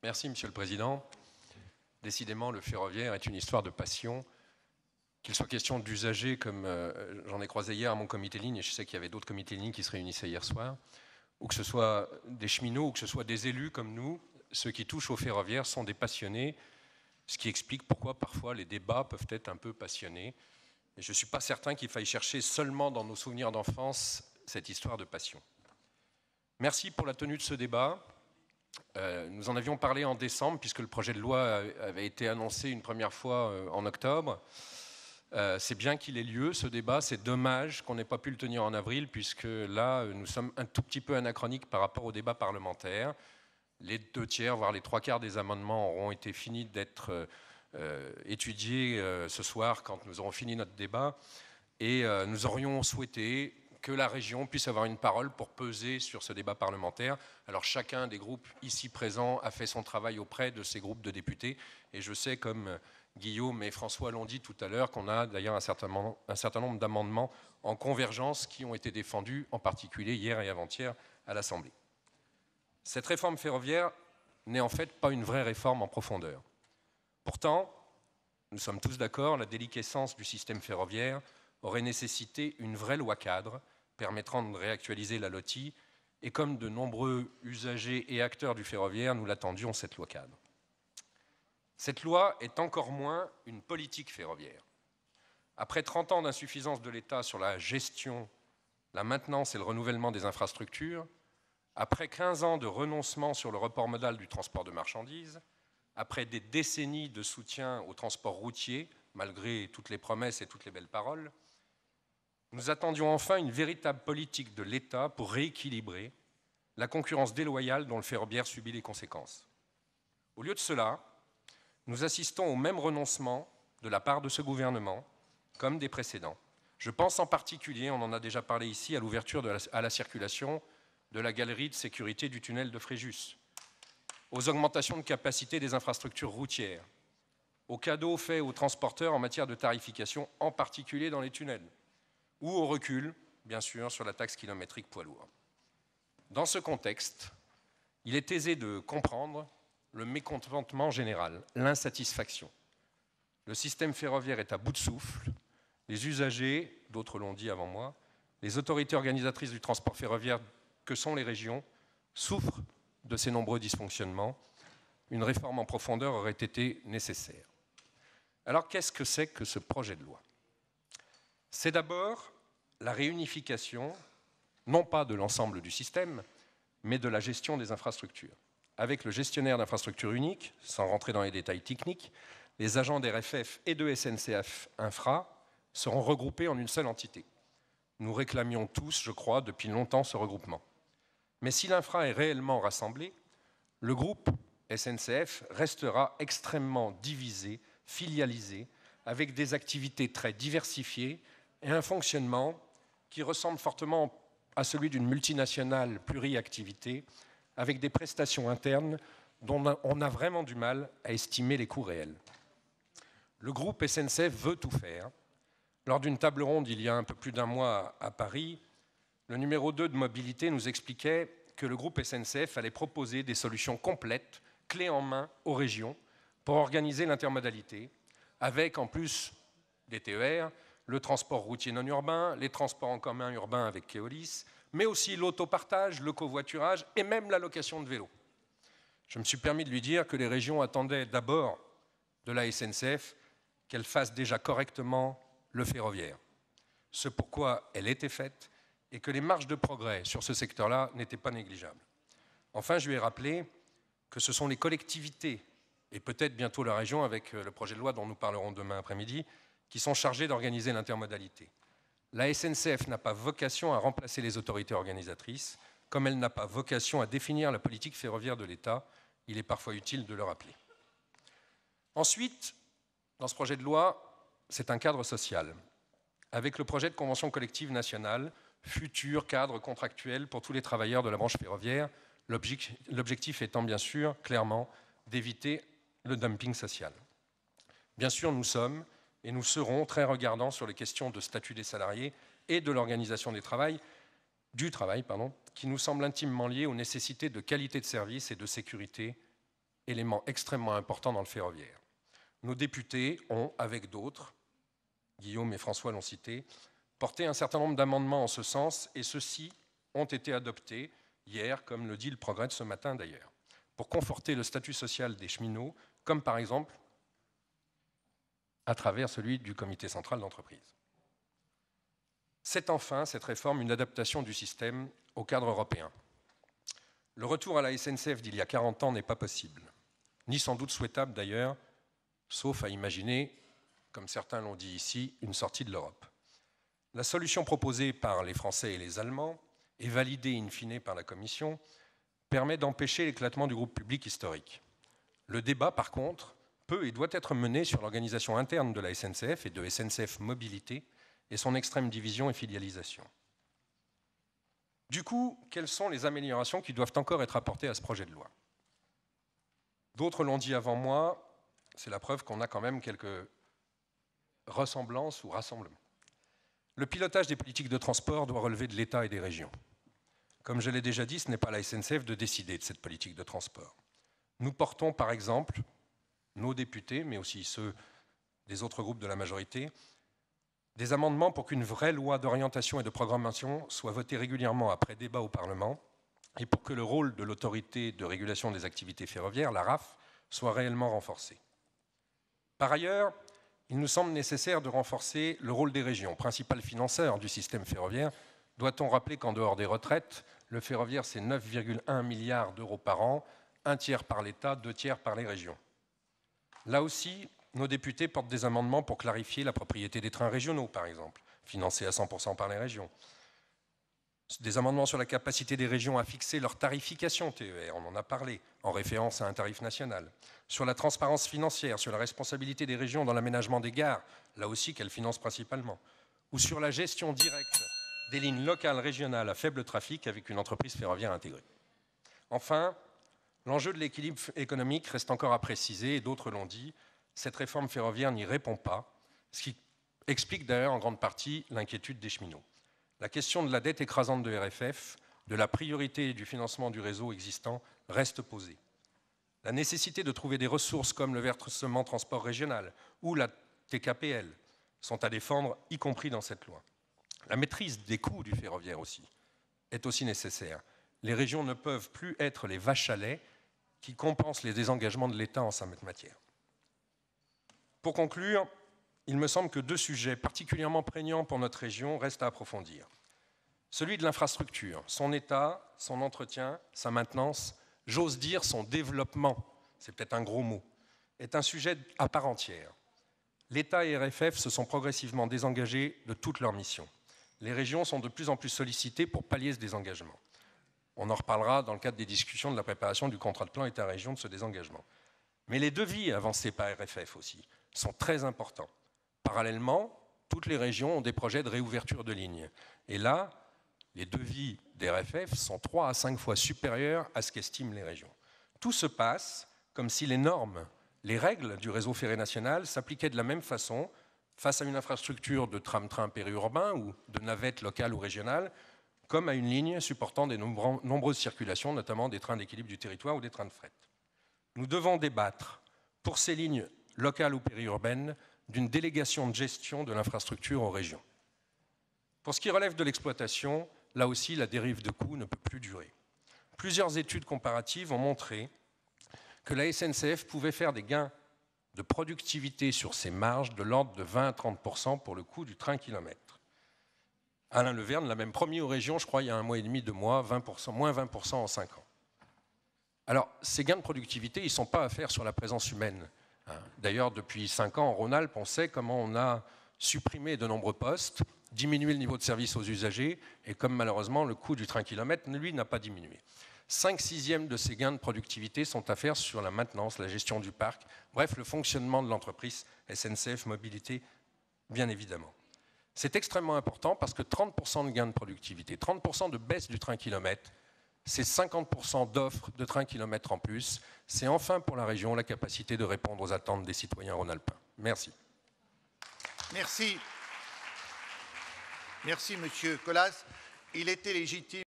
Merci, Monsieur le Président. Décidément, le ferroviaire est une histoire de passion. Qu'il soit question d'usagers, comme j'en ai croisé hier à mon comité ligne, et je sais qu'il y avait d'autres comités lignes qui se réunissaient hier soir, ou que ce soit des cheminots, ou que ce soit des élus comme nous, ceux qui touchent au ferroviaire sont des passionnés, ce qui explique pourquoi parfois les débats peuvent être un peu passionnés. Et je ne suis pas certain qu'il faille chercher seulement dans nos souvenirs d'enfance cette histoire de passion. Merci pour la tenue de ce débat. Nous en avions parlé en décembre, puisque le projet de loi avait été annoncé une première fois en octobre. C'est bien qu'il ait lieu, ce débat. C'est dommage qu'on n'ait pas pu le tenir en avril, puisque là, nous sommes un tout petit peu anachroniques par rapport au débat parlementaire. Les 2/3, voire les 3/4 des amendements auront été finis d'être étudiés ce soir, quand nous aurons fini notre débat. Et nous aurions souhaité que la région puisse avoir une parole pour peser sur ce débat parlementaire. Alors chacun des groupes ici présents a fait son travail auprès de ces groupes de députés. Et je sais, comme Guillaume et François l'ont dit tout à l'heure, qu'on a d'ailleurs un certain nombre d'amendements en convergence qui ont été défendus, en particulier hier et avant-hier à l'Assemblée. Cette réforme ferroviaire n'est en fait pas une vraie réforme en profondeur. Pourtant, nous sommes tous d'accord, la déliquescence du système ferroviaire aurait nécessité une vraie loi cadre permettant de réactualiser la LOTI, et comme de nombreux usagers et acteurs du ferroviaire, nous l'attendions, cette loi cadre. Cette loi est encore moins une politique ferroviaire. Après 30 ans d'insuffisance de l'État sur la gestion, la maintenance et le renouvellement des infrastructures, après 15 ans de renoncement sur le report modal du transport de marchandises, après des décennies de soutien au transport routier, malgré toutes les promesses et toutes les belles paroles, nous attendions enfin une véritable politique de l'État pour rééquilibrer la concurrence déloyale dont le ferroviaire subit les conséquences. Au lieu de cela, nous assistons au même renoncement de la part de ce gouvernement, comme des précédents. Je pense en particulier, on en a déjà parlé ici, à l'ouverture à la circulation de la galerie de sécurité du tunnel de Fréjus, aux augmentations de capacité des infrastructures routières, aux cadeaux faits aux transporteurs en matière de tarification, en particulier dans les tunnels, ou au recul, bien sûr, sur la taxe kilométrique poids lourds. Dans ce contexte, il est aisé de comprendre le mécontentement général, l'insatisfaction. Le système ferroviaire est à bout de souffle. Les usagers, d'autres l'ont dit avant moi, les autorités organisatrices du transport ferroviaire que sont les régions, souffrent de ces nombreux dysfonctionnements. Une réforme en profondeur aurait été nécessaire. Alors qu'est-ce que c'est que ce projet de loi ? C'est d'abord la réunification, non pas de l'ensemble du système, mais de la gestion des infrastructures. Avec le gestionnaire d'infrastructures unique, sans rentrer dans les détails techniques, les agents d'RFF et de SNCF Infra seront regroupés en une seule entité. Nous réclamions tous, je crois, depuis longtemps ce regroupement. Mais si l'infra est réellement rassemblé, le groupe SNCF restera extrêmement divisé, filialisé, avec des activités très diversifiées et un fonctionnement qui ressemble fortement à celui d'une multinationale pluriactivité, avec des prestations internes dont on a vraiment du mal à estimer les coûts réels. Le groupe SNCF veut tout faire. Lors d'une table ronde il y a un peu plus d'un mois à Paris, le numéro 2 de mobilité nous expliquait que le groupe SNCF allait proposer des solutions complètes, clés en main aux régions, pour organiser l'intermodalité, avec en plus des TER, le transport routier non urbain, les transports en commun urbains avec Keolis, mais aussi l'autopartage, le covoiturage et même la location de vélos. Je me suis permis de lui dire que les régions attendaient d'abord de la SNCF qu'elle fasse déjà correctement le ferroviaire, ce pourquoi elle était faite, et que les marges de progrès sur ce secteur-là n'étaient pas négligeables. Enfin, je lui ai rappelé que ce sont les collectivités, et peut-être bientôt la région avec le projet de loi dont nous parlerons demain après-midi, qui sont chargées d'organiser l'intermodalité. La SNCF n'a pas vocation à remplacer les autorités organisatrices, comme elle n'a pas vocation à définir la politique ferroviaire de l'État. Il est parfois utile de le rappeler. Ensuite, dans ce projet de loi, c'est un cadre social, avec le projet de convention collective nationale, futur cadre contractuel pour tous les travailleurs de la branche ferroviaire, l'objectif étant bien sûr, clairement, d'éviter le dumping social. Bien sûr, nous sommes et nous serons très regardants sur les questions de statut des salariés et de l'organisation du travail, qui nous semblent intimement liées aux nécessités de qualité de service et de sécurité élément extrêmement important dans le ferroviaire. Nos députés ont, avec d'autres, Guillaume et François l'ont cité, porté un certain nombre d'amendements en ce sens, et ceux-ci ont été adoptés hier, comme le dit le Progrès de ce matin d'ailleurs, pour conforter le statut social des cheminots, comme par exemple à travers celui du comité central d'entreprise. C'est enfin, cette réforme, une adaptation du système au cadre européen. Le retour à la SNCF d'il y a 40 ans n'est pas possible, ni sans doute souhaitable d'ailleurs, sauf à imaginer, comme certains l'ont dit ici, une sortie de l'Europe. La solution proposée par les Français et les Allemands, et validée in fine par la Commission, permet d'empêcher l'éclatement du groupe public historique. Le débat, par contre, peut et doit être mené sur l'organisation interne de la SNCF et de SNCF Mobilité et son extrême division et filialisation. Du coup, quelles sont les améliorations qui doivent encore être apportées à ce projet de loi? D'autres l'ont dit avant moi, c'est la preuve qu'on a quand même quelques ressemblances ou rassemblements. Le pilotage des politiques de transport doit relever de l'État et des régions. Comme je l'ai déjà dit, ce n'est pas la SNCF de décider de cette politique de transport. Nous portons par exemple, nos députés, mais aussi ceux des autres groupes de la majorité, des amendements pour qu'une vraie loi d'orientation et de programmation soit votée régulièrement après débat au Parlement et pour que le rôle de l'autorité de régulation des activités ferroviaires, la RAF, soit réellement renforcé. Par ailleurs, il nous semble nécessaire de renforcer le rôle des régions, principal financeur du système ferroviaire. Doit-on rappeler qu'en dehors des retraites, le ferroviaire, c'est 9,1 milliards d'euros par an, un tiers par l'État, 2 tiers par les régions. Là aussi, nos députés portent des amendements pour clarifier la propriété des trains régionaux, par exemple, financés à 100% par les régions. Des amendements sur la capacité des régions à fixer leur tarification TER, on en a parlé, en référence à un tarif national. Sur la transparence financière, sur la responsabilité des régions dans l'aménagement des gares, là aussi qu'elles financent principalement. Ou sur la gestion directe des lignes locales régionales à faible trafic avec une entreprise ferroviaire intégrée. Enfin, l'enjeu de l'équilibre économique reste encore à préciser, et d'autres l'ont dit, cette réforme ferroviaire n'y répond pas, ce qui explique d'ailleurs en grande partie l'inquiétude des cheminots. La question de la dette écrasante de RFF, de la priorité du financement du réseau existant reste posée. La nécessité de trouver des ressources comme le versement transport régional ou la TKPL sont à défendre, y compris dans cette loi. La maîtrise des coûts du ferroviaire aussi est aussi nécessaire. Les régions ne peuvent plus être les vaches à lait qui compensent les désengagements de l'État en cette matière. Pour conclure, il me semble que 2 sujets particulièrement prégnants pour notre région restent à approfondir. Celui de l'infrastructure, son état, son entretien, sa maintenance, j'ose dire son développement, c'est peut-être un gros mot, est un sujet à part entière. L'État et RFF se sont progressivement désengagés de toutes leurs missions. Les régions sont de plus en plus sollicitées pour pallier ce désengagement. On en reparlera dans le cadre des discussions de la préparation du contrat de plan État-région de ce désengagement. Mais les devis avancés par RFF aussi sont très importants. Parallèlement, toutes les régions ont des projets de réouverture de lignes. Et là, les devis des RFF sont 3 à 5 fois supérieurs à ce qu'estiment les régions. Tout se passe comme si les normes, les règles du réseau ferré national s'appliquaient de la même façon face à une infrastructure de tram-train périurbain ou de navette locale ou régionale, comme à une ligne supportant des nombreuses circulations, notamment des trains d'équilibre du territoire ou des trains de fret. Nous devons débattre, pour ces lignes locales ou périurbaines, d'une délégation de gestion de l'infrastructure aux régions. Pour ce qui relève de l'exploitation, là aussi, la dérive de coûts ne peut plus durer. Plusieurs études comparatives ont montré que la SNCF pouvait faire des gains de productivité sur ses marges de l'ordre de 20 à 30% pour le coût du train-kilomètre. Alain Leverne l'a même promis aux régions, je crois, il y a 1 mois et demi, 2 mois, moins 20% en 5 ans. Alors, ces gains de productivité, ils ne sont pas à faire sur la présence humaine. D'ailleurs, depuis 5 ans, en Rhône-Alpes, on sait comment on a supprimé de nombreux postes, diminué le niveau de service aux usagers, et comme malheureusement le coût du train-kilomètre, lui, n'a pas diminué. 5/6 de ces gains de productivité sont à faire sur la maintenance, la gestion du parc, bref, le fonctionnement de l'entreprise SNCF Mobilité, bien évidemment. C'est extrêmement important parce que 30% de gains de productivité, 30% de baisse du train-kilomètre, c'est 50% d'offres de train-kilomètre en plus. C'est enfin pour la région la capacité de répondre aux attentes des citoyens rhône-alpins. Merci. Merci. Merci, Monsieur Colas. Il était légitime.